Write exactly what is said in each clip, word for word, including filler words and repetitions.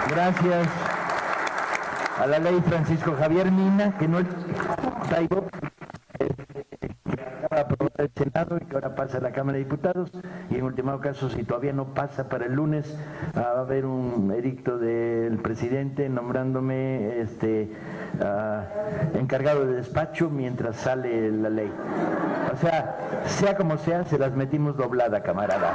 Gracias a la ley Francisco Javier Mina, que no es Taibo, que acaba de aprobar el Senado y que ahora pasa a la Cámara de Diputados, y en último caso, si todavía no pasa para el lunes, va a haber un edicto del presidente nombrándome este uh, encargado de despacho mientras sale la ley. O sea, sea como sea, se las metimos doblada, camarada.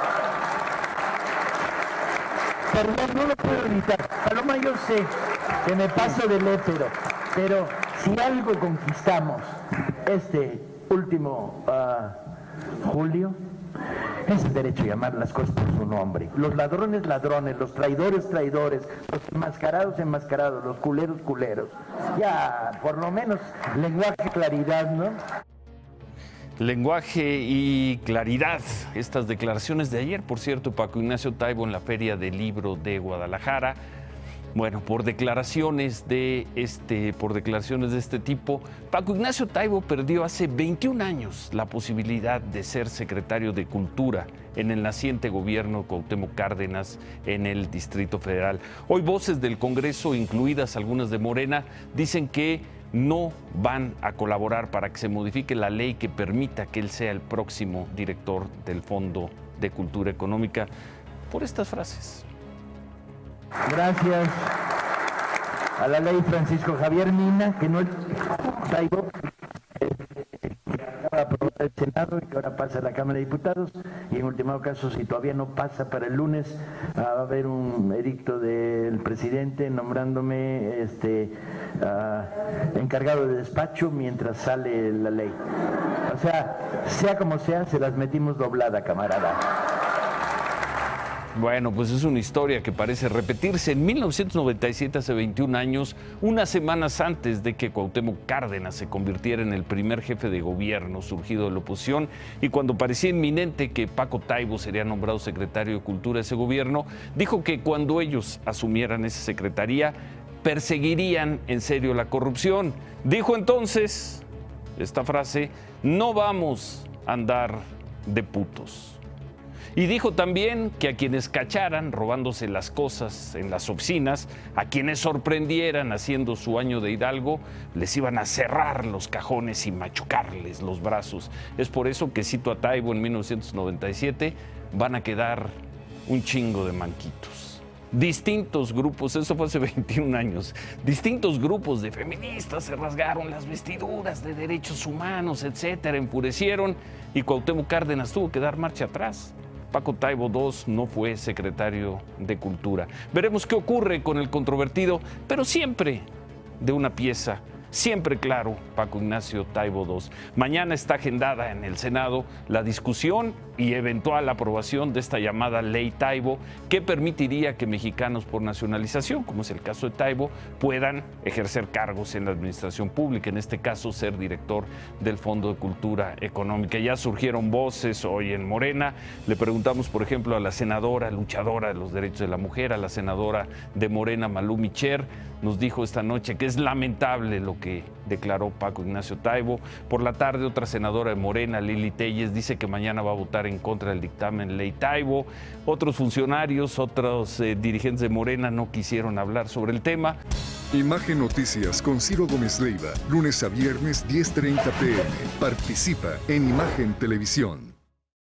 Perdón, no lo puedo evitar. Paloma, yo sé que me paso del étero, pero si algo conquistamos este último uh, julio, es el derecho a llamar las cosas por su nombre. Los ladrones, ladrones, los traidores, traidores, los enmascarados, enmascarados, los culeros, culeros. Ya, por lo menos, lenguaje, claridad, ¿no? Lenguaje y claridad. Estas declaraciones de ayer, por cierto, Paco Ignacio Taibo en la Feria del Libro de Guadalajara. Bueno, por declaraciones de este, por declaraciones de este tipo, Paco Ignacio Taibo perdió hace veintiún años la posibilidad de ser secretario de Cultura en el naciente gobierno Cuauhtémoc Cárdenas en el Distrito Federal. Hoy voces del Congreso, incluidas algunas de Morena, dicen que no van a colaborar para que se modifique la ley que permita que él sea el próximo director del Fondo de Cultura Económica, por estas frases. Gracias a la ley Francisco Javier Mina, que no es Taibo, que acaba de aprobar el Senado y que ahora pasa a la Cámara de Diputados, y en último caso, si todavía no pasa para el lunes, va a haber un edicto del presidente nombrándome este uh, encargado de despacho mientras sale la ley. O sea, sea como sea, se las metimos doblada, camarada. Bueno, pues es una historia que parece repetirse. En mil novecientos noventa y siete, hace veintiún años, unas semanas antes de que Cuauhtémoc Cárdenas se convirtiera en el primer jefe de gobierno surgido de la oposición, y cuando parecía inminente que Paco Taibo sería nombrado secretario de Cultura de ese gobierno, dijo que cuando ellos asumieran esa secretaría, perseguirían en serio la corrupción. Dijo entonces esta frase: no vamos a andar de putos. Y dijo también que a quienes cacharan robándose las cosas en las oficinas, a quienes sorprendieran haciendo su año de Hidalgo, les iban a cerrar los cajones y machucarles los brazos. Es por eso que, cito a Taibo en mil novecientos noventa y siete, van a quedar un chingo de manquitos. Distintos grupos, eso fue hace veintiún años, distintos grupos de feministas se rasgaron las vestiduras de derechos humanos, etcétera, enfurecieron, y Cuauhtémoc Cárdenas tuvo que dar marcha atrás. Paco Taibo segundo no fue secretario de Cultura. Veremos qué ocurre con el controvertido, pero siempre de una pieza, siempre claro, Paco Ignacio Taibo segundo. Mañana está agendada en el Senado la discusión y eventual aprobación de esta llamada Ley Taibo, que permitiría que mexicanos por nacionalización, como es el caso de Taibo, puedan ejercer cargos en la administración pública, en este caso ser director del Fondo de Cultura Económica. Ya surgieron voces hoy en Morena. Le preguntamos, por ejemplo, a la senadora, luchadora de los derechos de la mujer, a la senadora de Morena, Malú Micher, nos dijo esta noche que es lamentable lo que declaró Paco Ignacio Taibo. Por la tarde, otra senadora de Morena, Lili Telles, dice que mañana va a votar en contra del dictamen Ley Taibo. Otros funcionarios, otros eh, dirigentes de Morena no quisieron hablar sobre el tema. Imagen Noticias con Ciro Gómez Leiva, lunes a viernes diez treinta p m Participa en Imagen Televisión.